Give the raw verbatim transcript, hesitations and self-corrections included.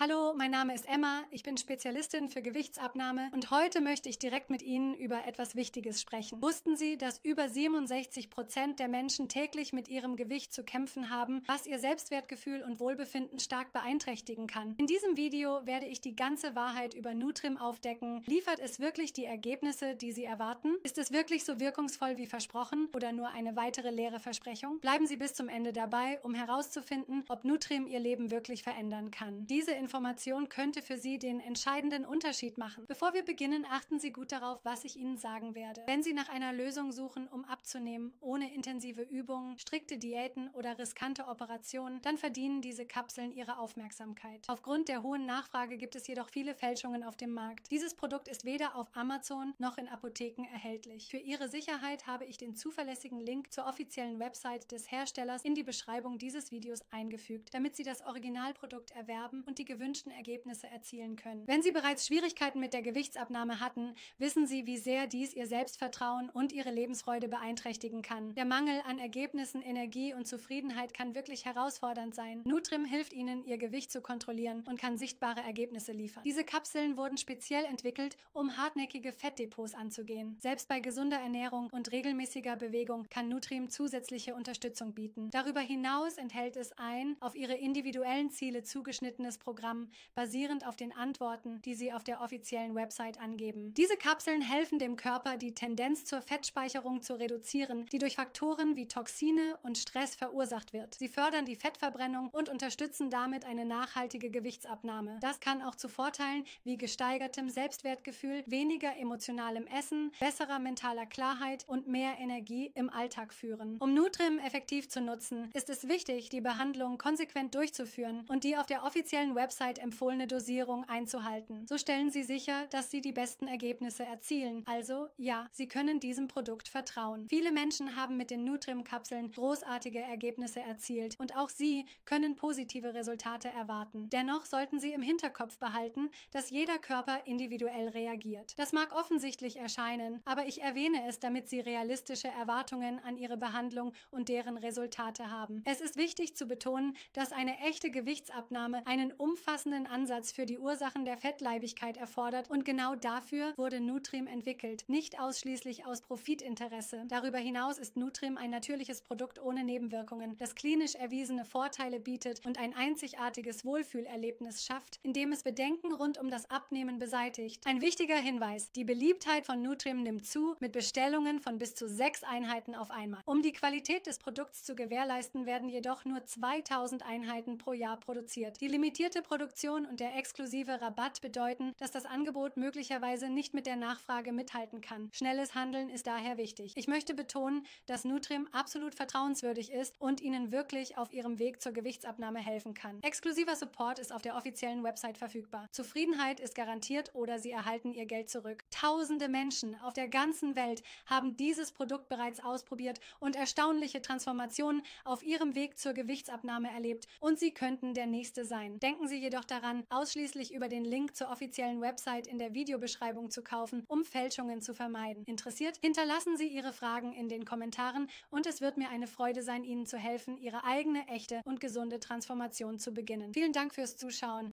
Hallo, mein Name ist Emma, ich bin Spezialistin für Gewichtsabnahme und heute möchte ich direkt mit Ihnen über etwas Wichtiges sprechen. Wussten Sie, dass über siebenundsechzig Prozent der Menschen täglich mit ihrem Gewicht zu kämpfen haben, was ihr Selbstwertgefühl und Wohlbefinden stark beeinträchtigen kann? In diesem Video werde ich die ganze Wahrheit über Nutrim aufdecken. Liefert es wirklich die Ergebnisse, die Sie erwarten? Ist es wirklich so wirkungsvoll wie versprochen oder nur eine weitere leere Versprechung? Bleiben Sie bis zum Ende dabei, um herauszufinden, ob Nutrim Ihr Leben wirklich verändern kann. Diese Information könnte für Sie den entscheidenden Unterschied machen. Bevor wir beginnen, achten Sie gut darauf, was ich Ihnen sagen werde. Wenn Sie nach einer Lösung suchen, um abzunehmen, ohne intensive Übungen, strikte Diäten oder riskante Operationen, dann verdienen diese Kapseln Ihre Aufmerksamkeit. Aufgrund der hohen Nachfrage gibt es jedoch viele Fälschungen auf dem Markt. Dieses Produkt ist weder auf Amazon noch in Apotheken erhältlich. Für Ihre Sicherheit habe ich den zuverlässigen Link zur offiziellen Website des Herstellers in die Beschreibung dieses Videos eingefügt, damit Sie das Originalprodukt erwerben und die gewünschten Ergebnisse erzielen können. Wenn Sie bereits Schwierigkeiten mit der Gewichtsabnahme hatten, wissen Sie, wie sehr dies Ihr Selbstvertrauen und Ihre Lebensfreude beeinträchtigen kann. Der Mangel an Ergebnissen, Energie und Zufriedenheit kann wirklich herausfordernd sein. Nutrim hilft Ihnen, Ihr Gewicht zu kontrollieren und kann sichtbare Ergebnisse liefern. Diese Kapseln wurden speziell entwickelt, um hartnäckige Fettdepots anzugehen. Selbst bei gesunder Ernährung und regelmäßiger Bewegung kann Nutrim zusätzliche Unterstützung bieten. Darüber hinaus enthält es ein auf Ihre individuellen Ziele zugeschnittenes Programm, basierend auf den Antworten, die Sie auf der offiziellen Website angeben. Diese Kapseln helfen dem Körper, die Tendenz zur Fettspeicherung zu reduzieren, die durch Faktoren wie Toxine und Stress verursacht wird. Sie fördern die Fettverbrennung und unterstützen damit eine nachhaltige Gewichtsabnahme. Das kann auch zu Vorteilen wie gesteigertem Selbstwertgefühl, weniger emotionalem Essen, besserer mentaler Klarheit und mehr Energie im Alltag führen. Um Nutrim effektiv zu nutzen, ist es wichtig, die Behandlung konsequent durchzuführen und die auf der offiziellen Website empfohlene Dosierung einzuhalten. So stellen Sie sicher, dass Sie die besten Ergebnisse erzielen. Also, ja, Sie können diesem Produkt vertrauen. Viele Menschen haben mit den Nutrim-Kapseln großartige Ergebnisse erzielt und auch Sie können positive Resultate erwarten. Dennoch sollten Sie im Hinterkopf behalten, dass jeder Körper individuell reagiert. Das mag offensichtlich erscheinen, aber ich erwähne es, damit Sie realistische Erwartungen an Ihre Behandlung und deren Resultate haben. Es ist wichtig zu betonen, dass eine echte Gewichtsabnahme einen umfassenden Ansatz für die Ursachen der Fettleibigkeit erfordert und genau dafür wurde Nutrim entwickelt, nicht ausschließlich aus Profitinteresse. Darüber hinaus ist Nutrim ein natürliches Produkt ohne Nebenwirkungen, das klinisch erwiesene Vorteile bietet und ein einzigartiges Wohlfühlerlebnis schafft, indem es Bedenken rund um das Abnehmen beseitigt. Ein wichtiger Hinweis: Die Beliebtheit von Nutrim nimmt zu, mit Bestellungen von bis zu sechs Einheiten auf einmal. Um die Qualität des Produkts zu gewährleisten, werden jedoch nur zweitausend Einheiten pro Jahr produziert. Die limitierte Produktion und der exklusive Rabatt bedeuten, dass das Angebot möglicherweise nicht mit der Nachfrage mithalten kann. Schnelles Handeln ist daher wichtig. Ich möchte betonen, dass Nutrim absolut vertrauenswürdig ist und Ihnen wirklich auf Ihrem Weg zur Gewichtsabnahme helfen kann. Exklusiver Support ist auf der offiziellen Website verfügbar. Zufriedenheit ist garantiert oder Sie erhalten Ihr Geld zurück. Tausende Menschen auf der ganzen Welt haben dieses Produkt bereits ausprobiert und erstaunliche Transformationen auf ihrem Weg zur Gewichtsabnahme erlebt und Sie könnten der Nächste sein. Denken Sie jedoch daran, ausschließlich über den Link zur offiziellen Website in der Videobeschreibung zu kaufen, um Fälschungen zu vermeiden. Interessiert? Hinterlassen Sie Ihre Fragen in den Kommentaren und es wird mir eine Freude sein, Ihnen zu helfen, Ihre eigene, echte und gesunde Transformation zu beginnen. Vielen Dank fürs Zuschauen.